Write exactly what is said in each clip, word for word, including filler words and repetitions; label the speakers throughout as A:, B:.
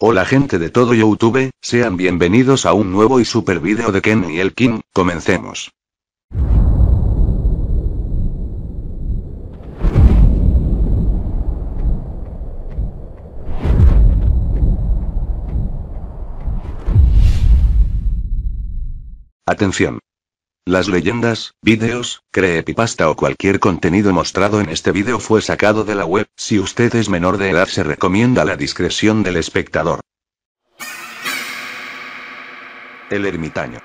A: Hola gente de todo YouTube, sean bienvenidos a un nuevo y super vídeo de Ken y el King, comencemos. Atención. Las leyendas, vídeos, creepypasta o cualquier contenido mostrado en este vídeo fue sacado de la web. Si usted es menor de edad, se recomienda la discreción del espectador. El ermitaño.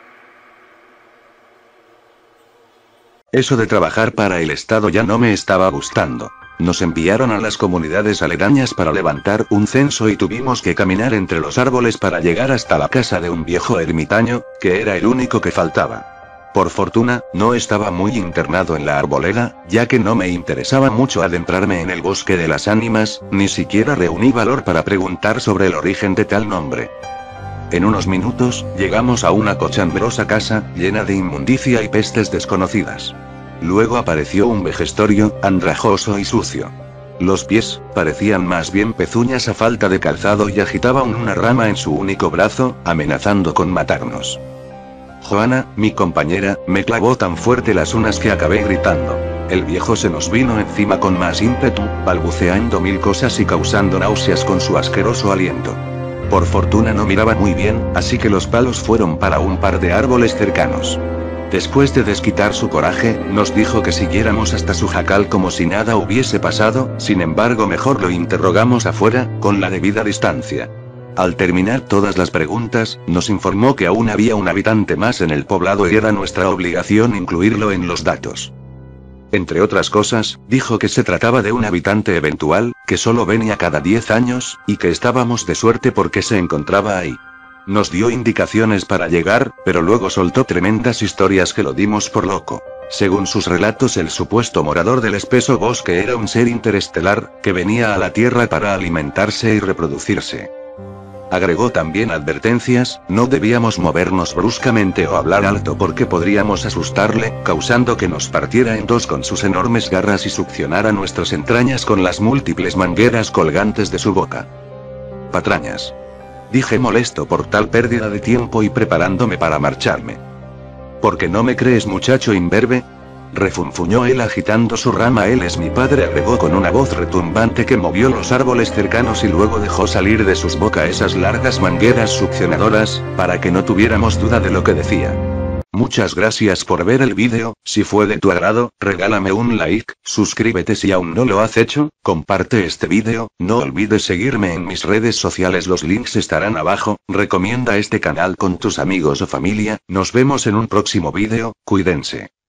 A: Eso de trabajar para el Estado ya no me estaba gustando. Nos enviaron a las comunidades aledañas para levantar un censo y tuvimos que caminar entre los árboles para llegar hasta la casa de un viejo ermitaño, que era el único que faltaba. Por fortuna, no estaba muy internado en la arboleda, ya que no me interesaba mucho adentrarme en el bosque de las ánimas, ni siquiera reuní valor para preguntar sobre el origen de tal nombre. En unos minutos, llegamos a una cochambrosa casa, llena de inmundicia y pestes desconocidas. Luego apareció un vejestorio, andrajoso y sucio. Los pies, parecían más bien pezuñas a falta de calzado y agitaban una rama en su único brazo, amenazando con matarnos. Joana, mi compañera, me clavó tan fuerte las uñas que acabé gritando. El viejo se nos vino encima con más ímpetu, balbuceando mil cosas y causando náuseas con su asqueroso aliento. Por fortuna no miraba muy bien, así que los palos fueron para un par de árboles cercanos. Después de desquitar su coraje, nos dijo que siguiéramos hasta su jacal como si nada hubiese pasado, sin embargo mejor lo interrogamos afuera, con la debida distancia. Al terminar todas las preguntas, nos informó que aún había un habitante más en el poblado y era nuestra obligación incluirlo en los datos. Entre otras cosas, dijo que se trataba de un habitante eventual, que solo venía cada diez años, y que estábamos de suerte porque se encontraba ahí. Nos dio indicaciones para llegar, pero luego soltó tremendas historias que lo dimos por loco. Según sus relatos, el supuesto morador del espeso bosque era un ser interestelar, que venía a la Tierra para alimentarse y reproducirse. Agregó también advertencias: no debíamos movernos bruscamente o hablar alto porque podríamos asustarle, causando que nos partiera en dos con sus enormes garras y succionara nuestras entrañas con las múltiples mangueras colgantes de su boca. Patrañas. Dije molesto por tal pérdida de tiempo y preparándome para marcharme. ¿Por qué no me crees, muchacho imberbe? Refunfuñó él agitando su rama. Él es mi padre, agregó con una voz retumbante que movió los árboles cercanos y luego dejó salir de sus boca esas largas mangueras succionadoras, para que no tuviéramos duda de lo que decía. Muchas gracias por ver el vídeo. Si fue de tu agrado, regálame un like, suscríbete si aún no lo has hecho, comparte este vídeo, no olvides seguirme en mis redes sociales, los links estarán abajo, recomienda este canal con tus amigos o familia, nos vemos en un próximo vídeo, cuídense.